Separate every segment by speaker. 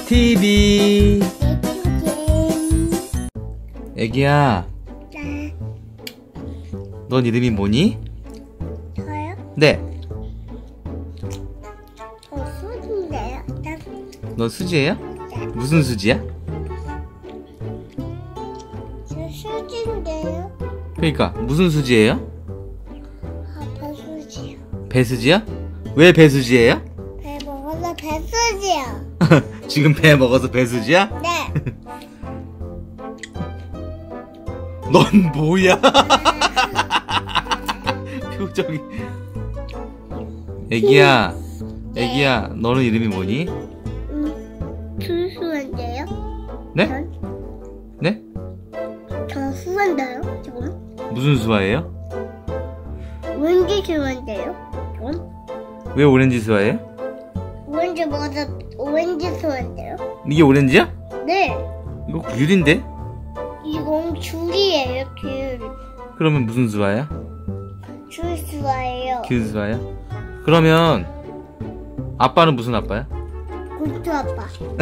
Speaker 1: TV. 애기야,
Speaker 2: 네.
Speaker 1: 넌 이름이 뭐니?
Speaker 2: 저요?
Speaker 1: 네.
Speaker 2: 저 수진데요.
Speaker 1: 너 수지예요?
Speaker 2: 네.
Speaker 1: 무슨 수지야?
Speaker 2: 저 수진데요.
Speaker 1: 그러니까 무슨 수지예요?
Speaker 2: 아빠 수지요.
Speaker 1: 배수지야? 왜 배수지예요?
Speaker 2: 배 먹어서 배 수지요.
Speaker 1: 지금 배 먹어서 배수지야?
Speaker 2: 네.
Speaker 1: 넌 뭐야? 표정이. 애기야,
Speaker 2: 네.
Speaker 1: 애기야, 너는 이름이 뭐니?
Speaker 2: 수수한데요.
Speaker 1: 네? 네?
Speaker 2: 저 수한데요. 전
Speaker 1: 무슨 수아예요?
Speaker 2: 왠지 수한데요. 전
Speaker 1: 왜 오렌지 수아예요?
Speaker 2: 왠지 먹어서 오렌지 수한데요.
Speaker 1: 이게 오렌지야?
Speaker 2: 네.
Speaker 1: 이거 귤인데?
Speaker 2: 이건 귤이에요. 귤.
Speaker 1: 그러면 무슨 수아야?
Speaker 2: 귤 수아예요.
Speaker 1: 귤 수아야? 그러면 아빠는 무슨 아빠야?
Speaker 2: 고추 아빠.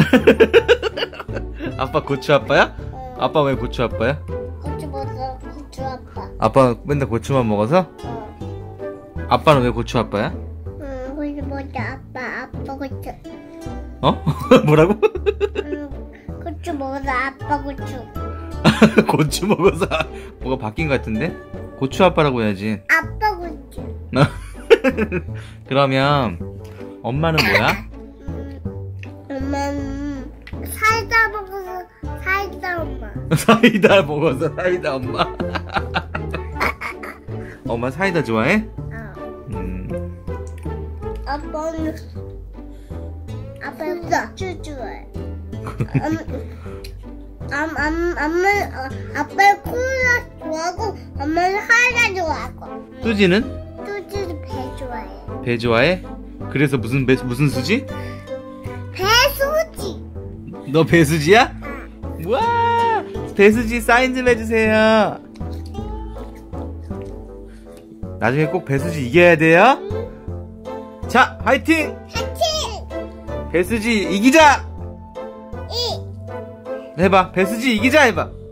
Speaker 1: 아빠 고추 아빠야? 아빠 왜 고추 아빠야?
Speaker 2: 고추 먹어서 고추 아빠.
Speaker 1: 아빠 맨날 고추만 먹어서? 아빠는 왜 고추 아빠야?
Speaker 2: 고추 먹어서 아빠 고추.
Speaker 1: 어? 뭐라고?
Speaker 2: 고추 먹어서 아빠 고추.
Speaker 1: 고추 먹어서 뭐가 바뀐 것 같은데? 고추 아빠라고 해야지.
Speaker 2: 아빠 고추.
Speaker 1: 그러면 엄마는 뭐야?
Speaker 2: 엄마는 사이다 먹어서 사이다 엄마.
Speaker 1: 사이다 먹어서 사이다 엄마. 엄마 사이다 좋아해?
Speaker 2: 아빠는 고추 좋아해. 아빠는 콜라 좋아하고 엄마는 사이다 좋아하고.
Speaker 1: 수지는?
Speaker 2: 수지도 배 좋아해.
Speaker 1: 배 좋아해? 그래서 무슨 수지?
Speaker 2: 배수지.
Speaker 1: 너 배수지야? 와, 배수지 사인 좀 해주세요. 나중에 꼭 배수지 이겨야 돼요. 자, 화이팅!
Speaker 2: 화이팅!
Speaker 1: 배수지 이기자!
Speaker 2: 이.
Speaker 1: 해봐. 배수지 이기자 해봐.